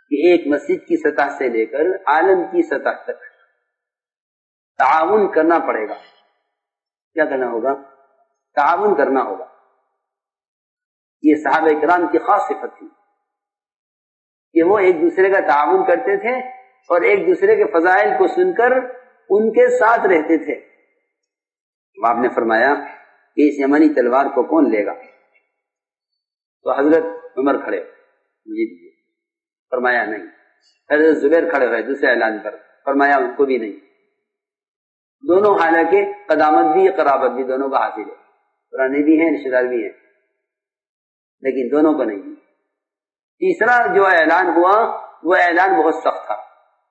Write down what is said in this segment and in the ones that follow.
کہ ایک مسجد کی سطح سے لے کر عالم کی سطح تک تعاون کرنا پڑے گا. کیا کرنا ہوگا؟ تعاون کرنا ہوگا. یہ صحابہ کرام کی خاص صفت تھی کہ وہ ایک دوسرے کا تعاون کرتے تھے اور ایک دوسرے کے فضائل کو سن کر ان کے ساتھ رہتے تھے. آپ نے فرمایا کہ اس یمنی تلوار کو کون لے گا؟ تو حضرت عمر کھڑے مجھے دیجیے. فرمایا نہیں. حضرت زبیر کھڑے ہوئے دوسرے اعلان پر. فرمایا ان کو بھی نہیں. دونوں حالانکہ قدامت بھی قرابت بھی دونوں کا حاصل ہے، پرانے بھی ہیں رشتے دار بھی ہیں، لیکن دونوں کو نہیں. تیسرا جو اعلان ہوا وہ اعلان بہت سخت تھا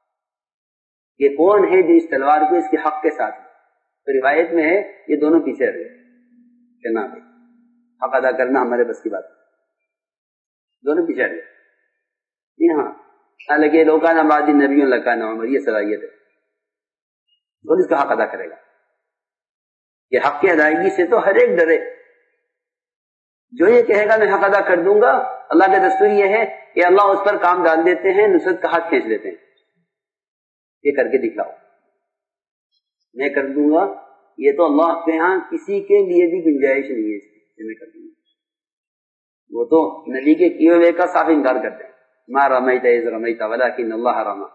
کہ کون ہے جو اس تلوار کو اس کے حق کے ساتھ. تو روایت میں ہے یہ دونوں پیچھے رہے کہ نہ بھائی حق ادا کرنا ہمارے بس کی بات ہے. دونوں پیچھے رہے. جی ہاں، حالانکہ لوکانا بعد نبیوں لکانا عمر، یہ صلاحیت ہے. کون اس کا حق ادا کرے گا؟ کہ حق کی ادائیگی سے تو ہر ایک ڈرے. جو یہ کہے گا میں حق ادا کر دوں گا، اللہ کا دستور یہ ہے کہ اللہ اس پر کام ڈال دیتے ہیں، نصرت کا ہاتھ کھینچ لیتے ہیں. یہ کر کے دکھلاؤ، میں کر دوں گا. یہ تو اللہ کے ہاں کسی کے لیے بھی گنجائش نہیں ہے اس کی، میں کر دوں گا. وہ تو نبی کے کیے ہوئے کا صاف انکار کرتے ہیں. ما رمیت اذ رمیت ولکن اللہ رمی.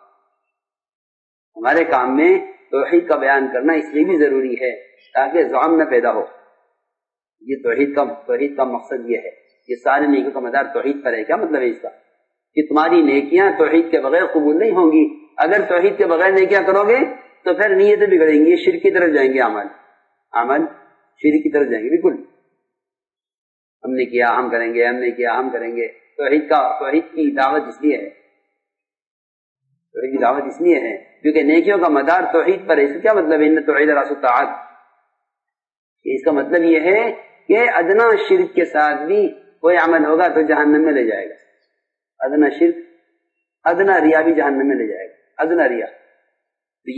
ہمارے کام میں توحید کا بیان کرنا اس لیے بھی ضروری ہے تاکہ زعم نہ پیدا ہو. یہ توحید کا مقصد یہ ہے. یہ سارے نیکیوں کا مدار توحید پر ہے. کیا مطلب ہے اس کا؟ کہ تمہاری نیکیاں توحید کے بغیر قبول نہیں ہوں گی. اگر توحید کے بغیر نیکیاں کرو گے تو پھر نیتیں بگڑیں گی، شرک کی طرف جائیں گے. عمل شرک کی طرف جائیں گے. بالکل ہم نے کیا ہم کریں گے، ہم نے کیا ہم کریں گے. توحید کی دعوت اس لیے ہے، توحید کی دعوت اس لیے ہے کیونکہ نیکیوں کا مدار توحید پر ہے. اس کا کیا مطلب ہے؟ ان توحید راس الطاعات. اس کا مطلب یہ ہے کہ ادنا شرک کے ساتھ بھی کوئی عمل ہوگا تو جہنم میں لے جائے گا. ادنا شرک، ادنا ریا بھی جہنم میں لے جائے گا. ادنا ریا. تو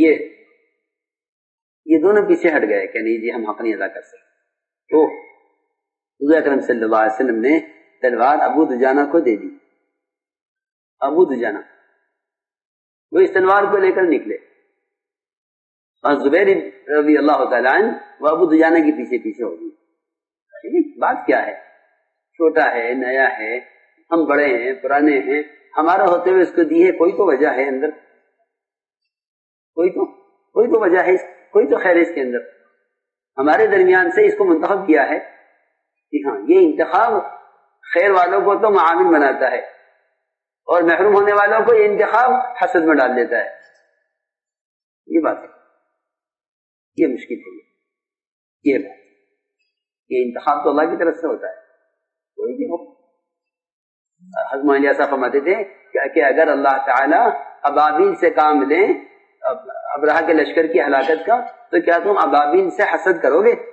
یہ دونوں پیچھے ہٹ گئے کہ نہیں جی ہم حق نہیں ادا کر سکتے. تو حضور اکرم صلی اللہ علیہ وسلم نے تلوار ابو دجانہ کو دے دی. ابو دجانہ وہ اس تلوار کو لے کر نکلے اور زبیر رضی اللہ تعالیٰ عنہ وہ ابو دجانہ کے پیچھے پیچھے ہو گئی. بات کیا ہے؟ چھوٹا ہے، نیا ہے، ہم بڑے ہیں، پرانے ہیں، ہمارا ہوتے ہوئے اس کو دی ہے. کوئی تو وجہ ہے اندر، کوئی تو وجہ ہے، کوئی تو خیر اس کے اندر. ہمارے درمیان سے اس کو منتخب کیا ہے. کہ ہاں یہ انتخاب خیر والوں کو تو معاون بناتا ہے اور محروم ہونے والوں کو یہ انتخاب حسد میں ڈال دیتا ہے. یہ بات ہے، یہ مشکل ہے. یہ بات یہ انتخاب تو اللہ کی طرف سے ہوتا ہے، کوئی بھی ہو. حضرت مولانا ایسا فرماتے تھے کہ اگر اللہ تعالیٰ ابابیل سے کام لیں ابرہہ کے لشکر کی ہلاکت کا، تو کیا تم ابابیل سے حسد کرو گے؟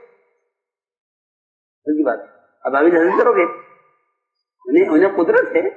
کی بات ابابیل سے حسد کرو گے؟ انہیں قدرت ہے.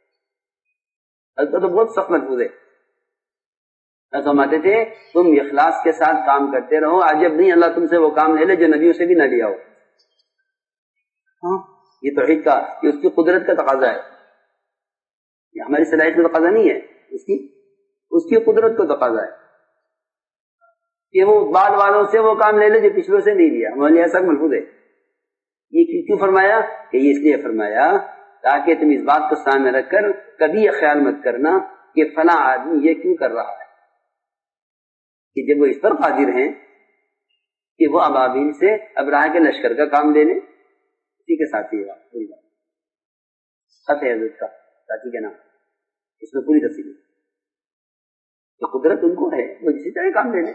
تو بہت سخت محفوظ ہے. فرماتے تھے تم اخلاص کے ساتھ کام کرتے رہو، عجب نہیں اللہ تم سے وہ کام لے لے جو نبیوں سے بھی نہ لیا ہو. ہاں یہ توحید کا، یہ اس کی قدرت کا تقاضا ہے. یہ ہماری صلاحیت کا تقاضا نہیں ہے، اس کی قدرت کا تقاضا ہے کہ وہ بعد والوں سے وہ کام لے لے جو پچھلوں سے نہیں لیا. ہمارے لیے ایسا محفوظ ہے. یہ کیوں فرمایا؟ کہ یہ اس لیے فرمایا تاکہ تم اس بات کو سامنے رکھ کر کبھی یہ خیال مت کرنا کہ فلاں آدمی یہ کیوں کر رہا ہے، کہ جب وہ اس پر قادر ہیں کہ وہ ابابیل سے ابراہ کے لشکر کا کام لے لیں. اسی کے ساتھ یہ بات خط ہے حضرت کا ساتھی کے نام، اس میں پوری تفصیل ہے. تو قدرت ان کو ہے، وہ جسی طرح کام لے لیں.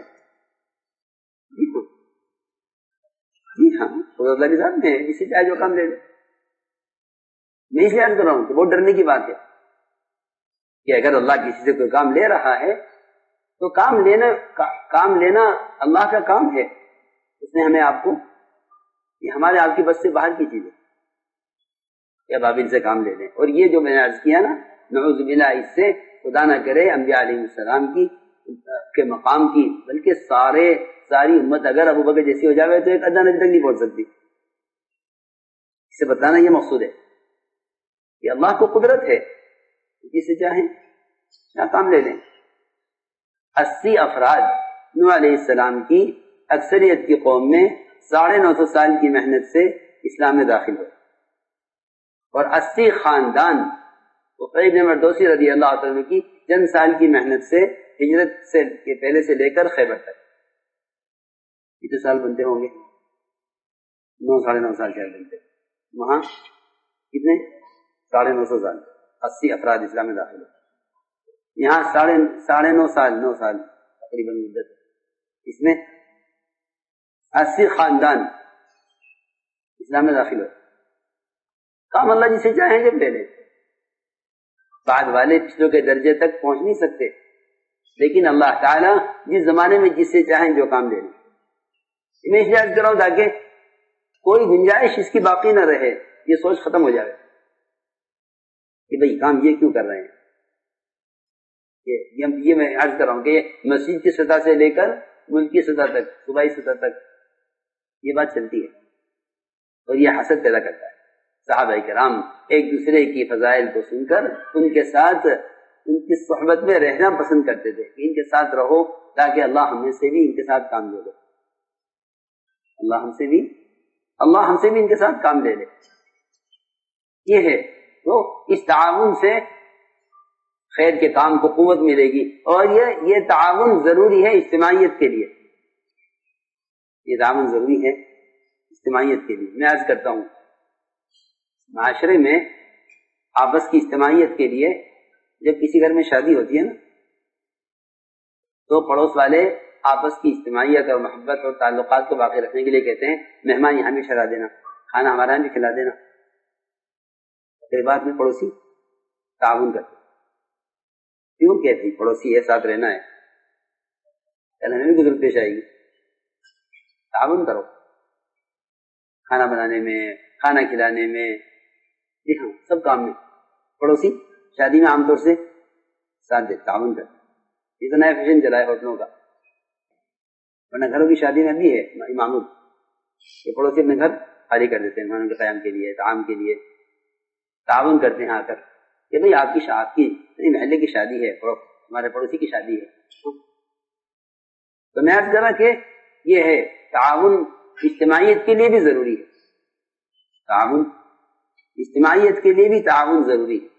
جی ہاں خدا اللہ کے ساتھ میں جسی طرح جو کام لے لیں. میں اس لیے عرض کر رہا ہوں کہ بہت ڈرنے کی بات ہے کہ اگر اللہ کسی سے کوئی کام لے رہا ہے تو کام لینا اللہ کا کام ہے. اس نے ہمیں آپ کو، یہ ہمارے آپ کی بس سے باہر کی چیز ہے. یا بابل سے کام لے لیں. اور یہ جو میں نے عرض کیا نا، نعوذ باللہ اس سے خدا نہ کرے انبیاء علیہ السلام کی کے مقام کی، بلکہ ساری امت اگر ابو بکر جیسی ہو جائے تو ایک ادنا نبی تک نہیں پہنچ سکتی. اسے بتانا یہ مقصود ہے کہ اللہ کو قدرت ہے، جسے چاہیں یہاں کام لے لیں. 80 افراد نوح علیہ السلام کی اکثریت کی قوم میں 950 سال کی محنت سے اسلام میں داخل ہوئے، اور 80 خاندان عقیل بن مردوسی رضی اللہ عنہ کی چند سال کی محنت سے ہجرت سے پہلے سے لے کر خیبر تک کتنے سال بنتے ہوں گے؟ 9 ساڑھے 9 سال شاید بنتے. وہاں کتنے؟ 950 سال. 80 افراد اسلام میں داخل ہوئے. یہاں 9.5 سال 9 سال تقریباً مدت. اس میں 80 خاندان اسلام میں داخل ہوئے. کام اللہ جسے چاہیں جب لے لیں. بعد والے پچھلوں کے درجے تک پہنچ نہیں سکتے، لیکن اللہ تعالیٰ جس زمانے میں جس سے چاہیں جو کام لے لیں. میں اس لیے عرض کر رہا ہوں تاکہ کوئی گنجائش اس کی باقی نہ رہے، یہ سوچ ختم ہو جائے کہ بھئی کام یہ کیوں کر رہے ہیں. یہ میں عرض کر رہا ہوں کہ یہ مسجد کی سطح سے لے کر ملک کی سطح تک، صوبائی سطح تک یہ بات چلتی ہے، اور یہ حسد پیدا کرتا ہے. صحابہ کرام ایک دوسرے کی فضائل کو سن کر ان کے ساتھ ان کی صحبت میں رہنا پسند کرتے تھے کہ ان کے ساتھ رہو تاکہ اللہ ہم سے بھی ان کے ساتھ کام لے لے. اللہ ہم سے بھی ان کے ساتھ کام لے لے. یہ ہے تو اس تعاون سے خیر کے کام کو قوت ملے گی، اور یہ تعاون ضروری ہے اجتماعیت کے لیے. یہ تعاون ضروری ہے اجتماعیت کے لیے. میں عرض کرتا ہوں معاشرے میں آپس کی اجتماعیت کے لیے جب کسی گھر میں شادی ہوتی ہے نا تو پڑوس والے آپس کی اجتماعیت اور محبت اور تعلقات کو باقی رکھنے کے لیے کہتے ہیں مہمان یہاں بھی ٹھہرا دینا، کھانا ہمارا یہاں بھی کھلا دینا. تقریبات میں پڑوسی تعاون کرتے. کیوں کہتی پڑوسی ہے ساتھ رہنا ہے، کل ہمیں بھی ضرورت پیش آئے گی. تعاون کرو کھانا بنانے میں، کھانا کھلانے میں، جی ہاں سب کام میں. پڑوسی شادی میں عام طور سے ساتھ دے تعاون کرتے. یہ تو نیا فیشن چلا ہے ہوٹلوں کا، ورنہ گھروں کی شادی میں بھی ہے معمول یہ پڑوسی اپنے گھر خالی کر دیتے ہیں مہمانوں کے قیام کے لیے، طعام کے لیے. تعاون کرتے ہیں آ کر کہ بھئی آپ کی محلے کی شادی ہے، ہمارے پڑوسی کی شادی ہے. تو میں عرض کر رہا کہ یہ ہے تعاون اجتماعیت کے لیے بھی ضروری ہے. تعاون اجتماعیت کے لیے بھی تعاون ضروری ہے.